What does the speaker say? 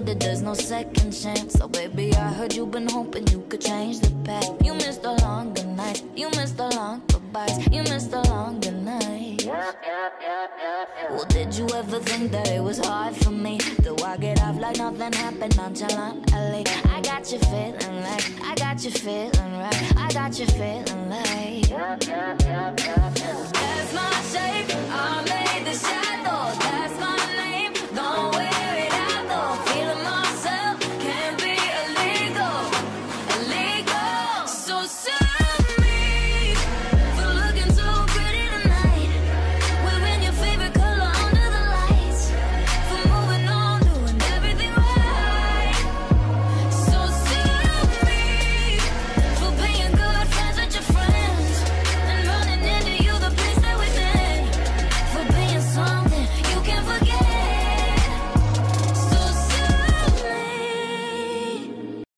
that there's no second chance. So baby, I heard you've been hoping you could change the past. You missed the longer nights, you missed the long goodbyes, you missed the longer nights. Well, did you ever think that it was hard for me? Do I get off like nothing happened nonchalantly? I got you feeling like, I got you feeling right, I got you feeling like. That's my shape, I made the shadow. That's my